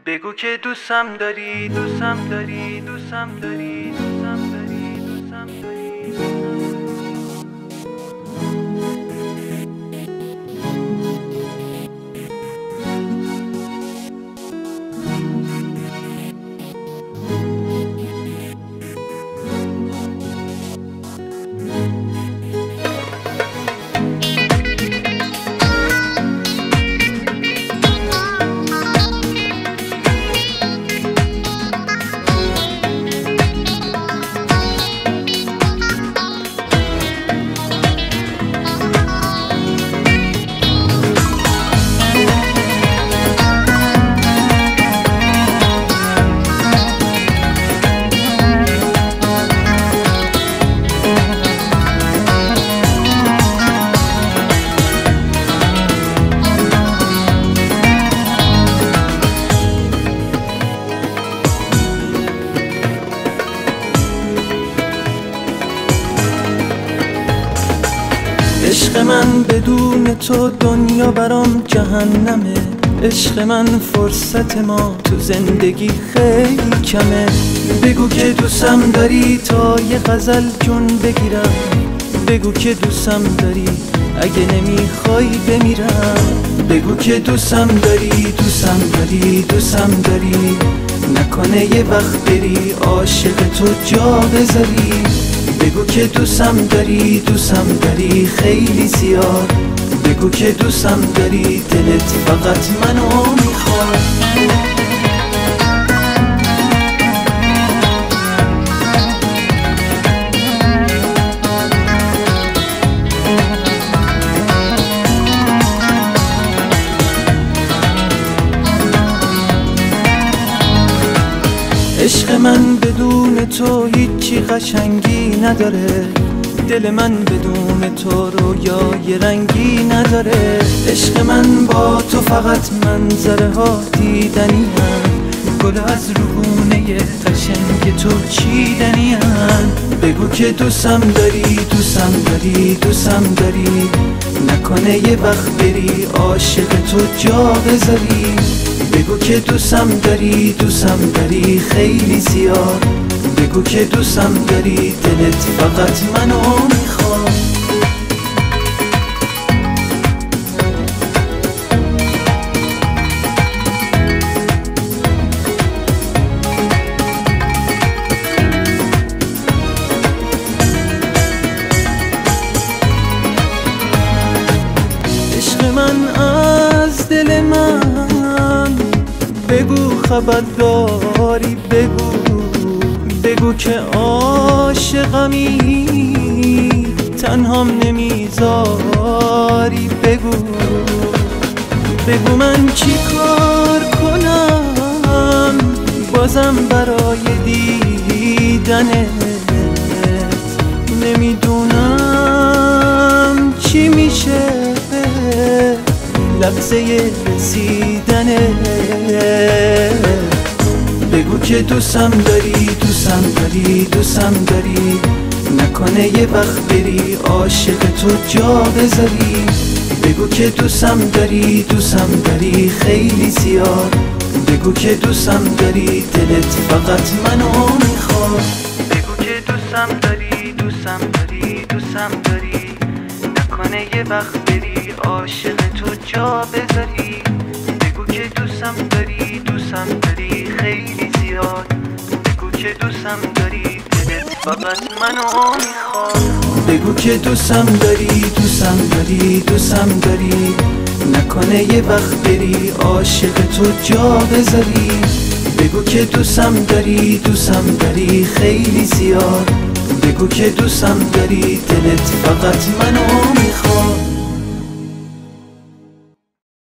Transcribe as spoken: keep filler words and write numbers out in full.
بگو که دوستم داری دوستم داری دوستم داری دوستم داری دوستم داری عشق من بدون تو دنیا برام جهنمه. عشق من فرصت ما تو زندگی خیلی کمه. بگو که دوستم داری تا یه غزل جون بگیرم. بگو که دوستم داری اگه نمیخوای بمیرم. بگو که دوستم داری دوستم داری دوستم داری نکنه یه وقت بری عاشق تو جا بذاری. بگو که دوستم داری دوستم داری خیلی زیاد. بگو که دوستم داری دلت فقط منو میخواد. عشق من بدون تو هیچی قشنگی نداره. دل من بدون تو رویای رنگی نداره. عشق من با تو فقط منظره ها دیدنی هن. گل از روونه قشنگ تو چیدنی هن. بگو که دوستم داری دوستم داری دوستم داری نکنه یه وقت بری عاشق تو جا بذاری. بگو که دوستم داری دوستم داری خیلی زیاد. بگو که دوستم داری دلت فقط منو میخواد. عشق من از دل من بگو خبر داری. بگو بگو که عاشقمی تنهام نمیذاری. بگو بگو من چی کار کنم بازم برای دیدنت. نمیدونم چی میشه لحظه رسیدنت. بگو که دوستم داری دوستم داری دوستم داری نکنه یه وقت بری عاشق تو جا بذاری. بگو که دوستم داری دوستم داری خیلی زیاد. بگو که دوستم داری دلت فقط منو میخواد. بگو که دوستم داری دوستم داری دوستم داری نکنه یه وقت بری عاشق تو جا بذاری. بگو که دوستم داری دوستم داری خیلی زیاد. بگو که دوستم داری دلت فقط منو میخواد. بگو که دوستم داری دوستم داری دوستم داری نکنه یه وقت بری عاشق تو جا بذاری. بگو که دوستم داری دوستم داری خیلی زیاد. بگو که دوستم داری دلت فقط منو میخواد.